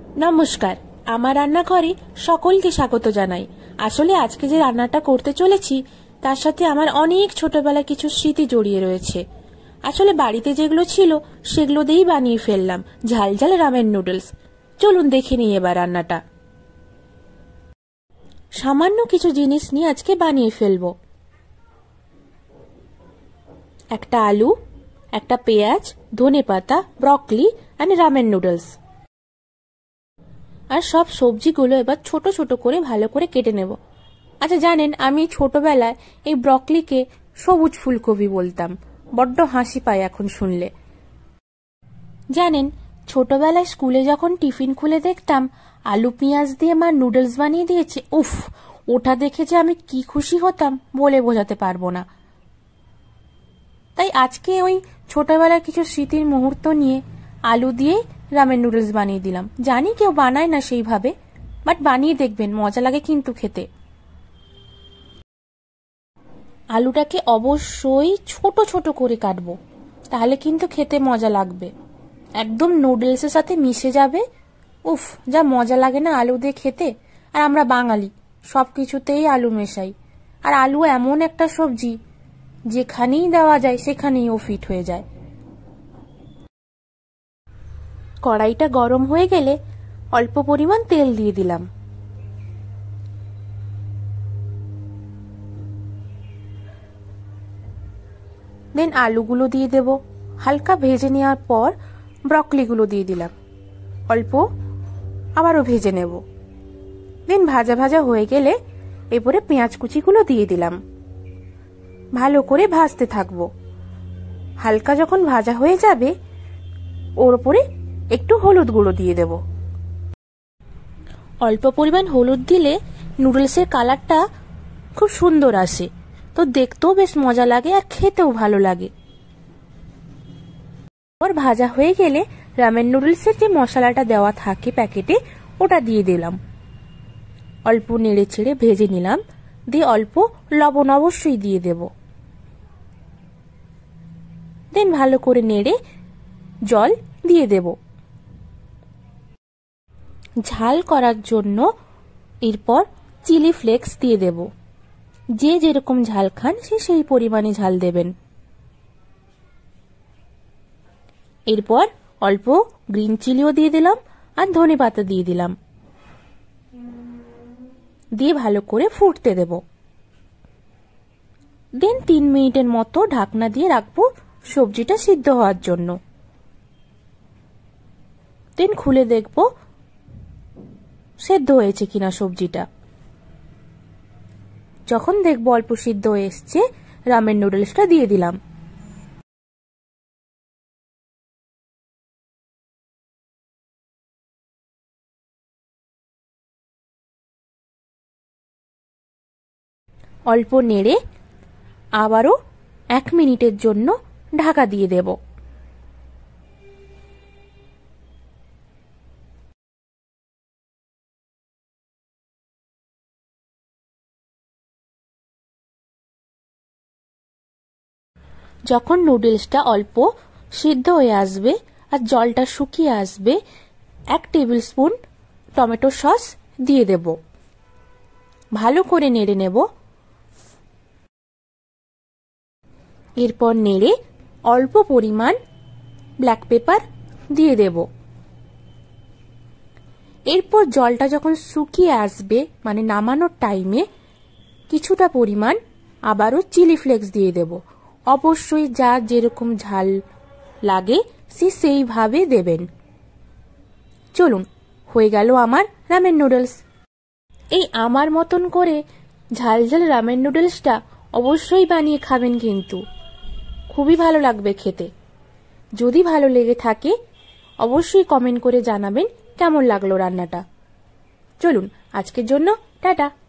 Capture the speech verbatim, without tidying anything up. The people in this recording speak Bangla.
নমস্কার, আমার রান্নাঘরে সকলকে স্বাগত জানাই। আসলে আজকে যে রান্নাটা করতে চলেছি তার সাথে আমার অনেক ছোটবেলার কিছু স্মৃতি জড়িয়ে রয়েছে। আসলে বাড়িতে যেগুলো ছিল সেগুলো দিয়েই বানিয়ে ফেললাম ঝাল ঝাল রামেন নুডলস। চলুন দেখে নিই এবার রান্নাটা। সামান্য কিছু জিনিস নিয়ে আজকে বানিয়ে ফেলবো। একটা আলু, একটা পেঁয়াজ, ধনেপাতা, ব্রকলি আর রামেন নুডলস। আর সব সবজিগুলো এবার ছোট ছোট করে ভালো করে কেটে নেব। আচ্ছা জানেন, আমি ছোটবেলায় এই ব্রকলিকে সবুজ ফুলকপি বলতাম। বড্ড হাসি পায় এখন শুনলে। জানেন, ছোটবেলায় স্কুলে যখন টিফিন খুলে দেখতাম আলু পেঁয়াজ দিয়ে মা নুডলস বানিয়ে দিয়েছে, উফ, ওটা দেখে যে আমি কি খুশি হতাম বলে বোঝাতে পারবো না। তাই আজকে ওই ছোটবেলার কিছু স্মৃতির মুহূর্ত নিয়ে আলু দিয়ে রামেন নুডলস বানিয়ে দিলাম। জানি কেউ বানায় না সেইভাবে, বাট বানিয়ে দেখবেন, মজা লাগে কিন্তু খেতে। আলুটাকে অবশ্যই ছোট ছোট করে কাটবো, তাহলে কিন্তু খেতে মজা লাগবে, একদম নুডলসের সাথে মিশে যাবে। উফ, যা মজা লাগে না আলু দিয়ে খেতে। আর আমরা বাঙালি সবকিছুতেই আলু মেশাই। আর আলু এমন একটা সবজি যেখানেই দেওয়া যায় সেখানেই ও ফিট হয়ে যায়। কড়াইটা গরম হয়ে গেলে অল্প পরিমাণ তেল দিয়ে দিলাম। দেন আলুগুলো দিয়ে দেব। হালকা ভেজে নেওয়ার পর ব্রকলিগুলো দিয়ে দিলাম অল্প, আবারও ভেজে নেব। দেন ভাজা ভাজা হয়ে গেলে এরপরে পেঁয়াজ কুচিগুলো দিয়ে দিলাম। ভালো করে ভাজতে থাকবো। হালকা যখন ভাজা হয়ে যাবে ওর উপরে একটু হলুদ গুঁড়ো দিয়ে দেব। অল্প পরিমাণ হলুদ দিলে নুডলসের কালারটা খুব সুন্দর আসে, তো দেখতেও বেশ মজা লাগে আর খেতেও ভালো লাগে। ওর ভাজা হয়ে গেলে রামেন নুডলসের যে মশলাটা দেওয়া থাকে প্যাকেটে ওটা দিয়ে দিলাম। অল্প নেড়ে ছেড়ে ভেজে নিলাম। দিয়ে অল্প লবণ অবশ্যই দিয়ে দেব। দেন ভালো করে নেড়ে জল দিয়ে দেব ঝাল করার জন্য। এরপর চিলি ফ্লেক্স দিয়ে দেব। যে যেরকম ঝাল খান সে সেই পরিমাণে ঝাল দেবেন। এরপর অল্প গ্রিন চিলিও দিয়ে দিলাম আর ধনেপাতা দিয়ে দিলাম। দিয়ে ভালো করে ফুটতে দেব। দেন তিন মিনিটের মতো ঢাকনা দিয়ে রাখবো সবজিটা সিদ্ধ হওয়ার জন্য। দেন খুলে দেখব সেদ্ধ হয়েছে কিনা সবজিটা। যখন দেখব অল্প সিদ্ধ হয়ে এসছে রামেন নুডলসটা দিয়ে দিলাম। অল্প নেড়ে আবারও এক মিনিটের জন্য ঢাকা দিয়ে দেব। যখন নুডলসটা অল্প সিদ্ধ হয়ে আসবে আর জলটা শুকিয়ে আসবে, এক টেবিল স্পুন টমেটো সস দিয়ে দেব। ভালো করে নেড়ে নেব। এরপর নেড়ে অল্প পরিমাণ ব্ল্যাক পেপার দিয়ে দেব। এরপর জলটা যখন শুকিয়ে আসবে মানে নামানোর টাইমে কিছুটা পরিমাণ আবারও চিলি ফ্লেক্স দিয়ে দেব। অবশ্যই যা যেরকম ঝাল লাগে সে সেইভাবে দেবেন। চলুন, হয়ে গেল আমার রামেন নুডলস। এই আমার মতন করে ঝাল ঝাল রামেন নুডলসটা অবশ্যই বানিয়ে খাবেন, কিন্তু খুবই ভালো লাগবে খেতে। যদি ভালো লেগে থাকে অবশ্যই কমেন্ট করে জানাবেন কেমন লাগলো রান্নাটা। চলুন, আজকের জন্য টাটা।